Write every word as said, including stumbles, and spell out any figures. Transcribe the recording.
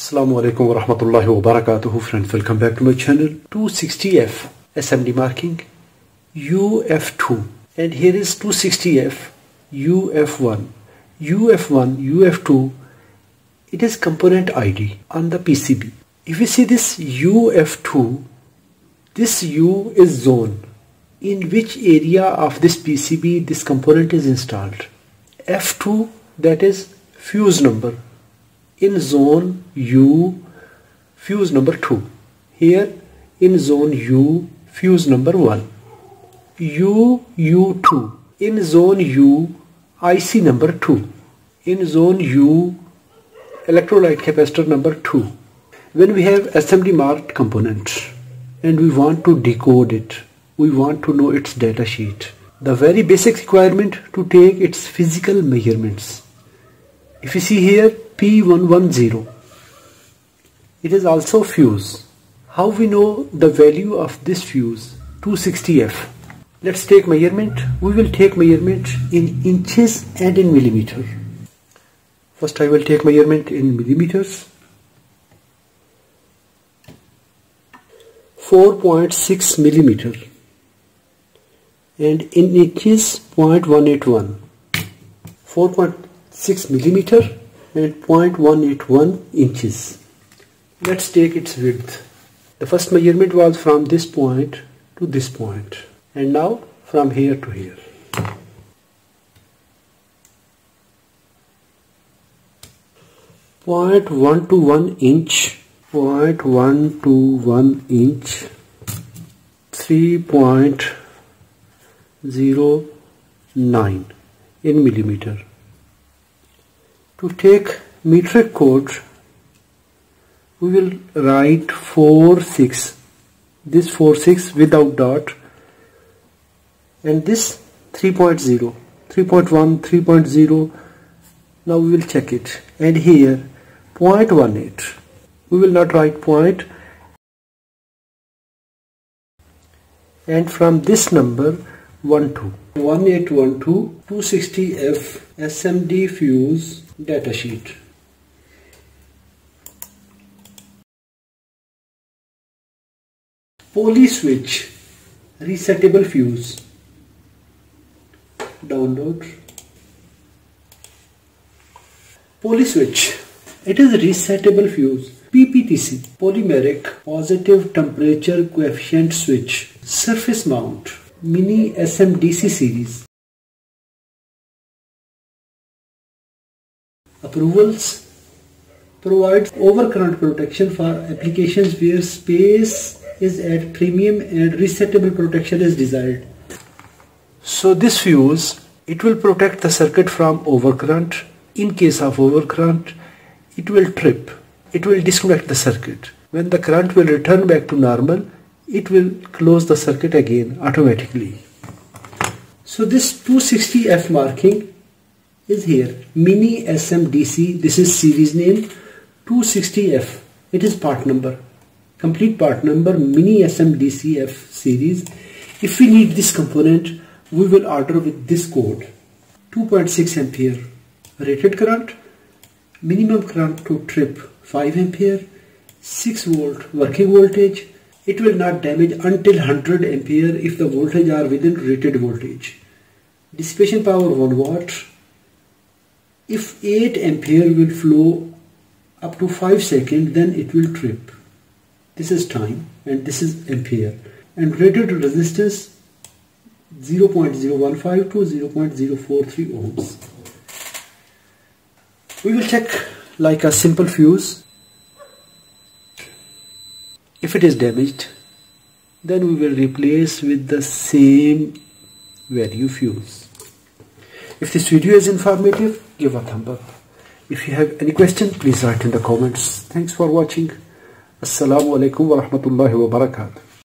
Assalamu alaikum wa rahmatullahi wa barakatuhu, friends. Welcome back to my channel. two sixty F S M D marking U F two, and here is two sixty F U F one. U F one, U F two, it is component I D on the P C B. If you see this U F two, this U is zone in which area of this P C B this component is installed. F two, that is fuse number in zone U, fuse number two. Here in zone U, fuse number one. U U two, in zone U, I C number two. In zone U, electrolyte capacitor number two. When we have S M D marked component and we want to decode it, we want to know its data sheet, the very basic requirement to take its physical measurements. If you see here P one one zero, it is also fuse. How we know the value of this fuse? two sixty F. Let's take measurement. We will take measurement in inches and in millimeter. First I will take measurement in millimeters. four point six millimeter, and in inches zero point one eight one. four point six millimeter and zero point one eight one inches. Let's take its width. The first measurement was from this point to this point, and now from here to here. zero point one two one inch, zero point one two one inch, three point zero nine in millimeter. To take metric code, we will write four six, this four six without dot, and this three point zero, three point one, three point zero. Now we will check it, and here zero point one eight. We will not write point, and from this number one two. one eight one two, two sixty F S M D fuse datasheet. PolySwitch Resettable Fuse. Download. PolySwitch. It is a resettable fuse. P P T C, polymeric positive temperature coefficient switch, surface mount, mini S M D C series. Approvals: provides overcurrent protection for applications where space is at premium and resettable protection is desired. So this fuse, it will protect the circuit from overcurrent. In case of overcurrent, it will trip. It will disconnect the circuit. When the current will return back to normal, it will close the circuit again automatically. So this two sixty F marking is here. Mini S M D C, this is series name two sixty F. It is part number. Complete part number Mini S M D C F series. If we need this component, we will order with this code. two point six ampere rated current, minimum current to trip five ampere, six volt working voltage. It will not damage until one hundred ampere if the voltage are within rated voltage. Dissipation power one watt. If eight ampere will flow up to five seconds, then it will trip. This is time and this is ampere. And rated resistance zero point zero one five to zero point zero four three ohms. We will check like a simple fuse. If it is damaged, then we will replace with the same value fuse. If this video is informative, give a thumb up. If you have any question, please write in the comments. Thanks for watching. Assalamu alaikum wa rahmatullahi wa barakatuh.